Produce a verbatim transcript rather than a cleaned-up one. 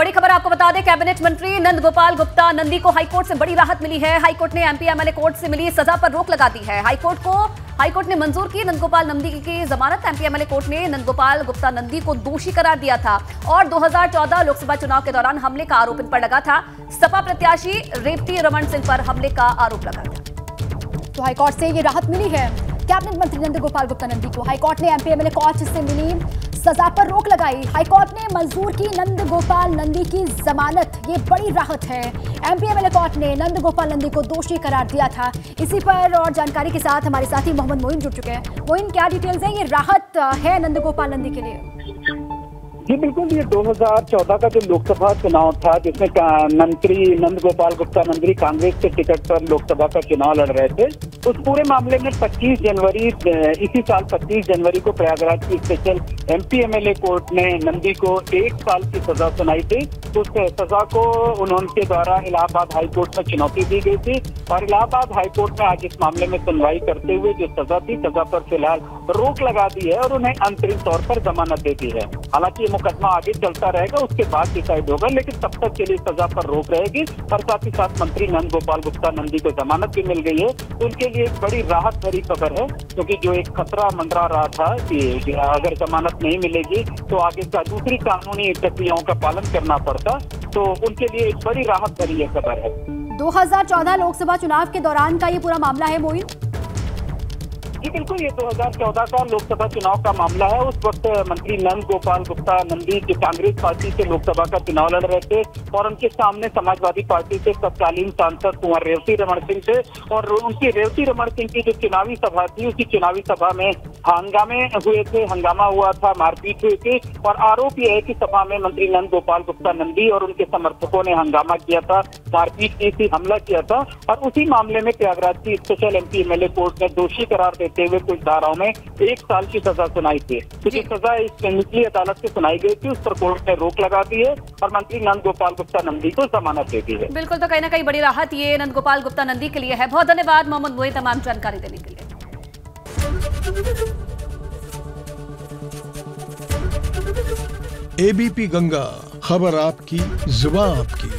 बड़ी खबर आपको बता दें, कैबिनेट मंत्री नंद गोपाल गुप्ता नंदी को हाईकोर्ट से बड़ी राहत मिली है। हाईकोर्ट ने एमपी एमएलए कोर्ट से मिली सजा पर रोक लगा दी है। हाईकोर्ट को हाईकोर्ट ने मंजूर की नंद गोपाल नंदी की जमानत। एमपी एमएलए कोर्ट ने नंद गोपाल गुप्ता नंदी को दोषी करार दिया था और दो हज़ार चौदह लोकसभा चुनाव के दौरान हमले का आरोप इन पर लगा था। सपा प्रत्याशी रेवती रमन सिंह पर हमले का आरोप लगा था। तो हाईकोर्ट से ये राहत मिली है। कैबिनेट मंत्री नंद गोपाल गुप्ता नंदी को हाईकोर्ट ने एमपी एमएलए कोर्ट से मिली सजा पर रोक लगाई। हाईकोर्ट ने मंजूर की नंद गोपाल नंदी की जमानत। ये बड़ी राहत है। एमपी एमएलए कोर्ट ने नंद गोपाल नंदी को दोषी करार दिया था। इसी पर और जानकारी के साथ हमारे साथी मोहम्मद मोइन जुड़ चुके हैं। मोइन, क्या डिटेल्स हैं? ये राहत है नंद गोपाल नंदी के लिए? जी बिल्कुल, ये दो हज़ार चौदह का जो लोकसभा चुनाव था जिसमें मंत्री नंद गोपाल गुप्ता नंदी कांग्रेस के टिकट पर लोकसभा का चुनाव लड़ रहे थे, उस पूरे मामले में पच्चीस जनवरी इसी साल पच्चीस जनवरी को प्रयागराज की स्पेशल एमपी एमएलए कोर्ट ने नंदी को एक साल की सजा सुनाई थी। उस सजा को उनके द्वारा इलाहाबाद हाईकोर्ट में चुनौती दी गई थी और इलाहाबाद हाईकोर्ट ने आज इस मामले में सुनवाई करते हुए जो सजा थी सजा पर फिलहाल रोक लगा दी है और उन्हें अंतरिम तौर पर जमानत दे दी है। हालांकि ये मुकदमा आगे चलता रहेगा, उसके बाद डिसाइड होगा, लेकिन तब तक के लिए सजा पर रोक रहेगी और साथ ही साथ मंत्री नंद गोपाल गुप्ता नंदी को जमानत भी मिल गई है। तो उनके लिए एक बड़ी राहत भरी खबर है, क्योंकि जो एक खतरा मंडरा रहा था कि अगर जमानत नहीं मिलेगी तो आगे का दूसरी कानूनी प्रक्रियाओं का पालन करना पड़ता, तो उनके लिए एक बड़ी राहत भरी यह खबर है। दो हज़ार चौदह लोकसभा चुनाव के दौरान का ये पूरा मामला है मोइन? जी बिल्कुल, ये दो हज़ार चौदह का लोकसभा चुनाव का मामला है। उस वक्त मंत्री नंद गोपाल गुप्ता नंदी जो कांग्रेस पार्टी से लोकसभा का चुनाव लड़ रहे थे और उनके सामने समाजवादी पार्टी से तत्कालीन सांसद कुंवर रेवती रमन सिंह थे और उनकी रेवती रमन सिंह की जो चुनावी सभा थी उसी चुनावी सभा में हंगामे हुए थे, हंगामा हुआ था, मारपीट हुई थी और आरोप यह है कि सभा में मंत्री नंद गोपाल गुप्ता नंदी और उनके समर्थकों ने हंगामा किया था, मारपीट की थी, हमला किया था और उसी मामले में प्रयागराज की स्पेशल एमपी एमएलए कोर्ट ने दोषी करार देते हुए कुछ धाराओं में एक साल की सजा सुनाई थी। क्योंकि सजा इस निचली अदालत से सुनाई गई थी, उस पर कोर्ट ने रोक लगा दी है और मंत्री नंद गोपाल गुप्ता नंदी को जमानत दे दी है। बिल्कुल, तो कहीं ना कहीं बड़ी राहत ये नंद गोपाल गुप्ता नंदी के लिए है। बहुत धन्यवाद मोहम्मद मोइन तमाम जानकारी देने के लिए। एबीपी गंगा, खबर आपकी, जुबान आपकी।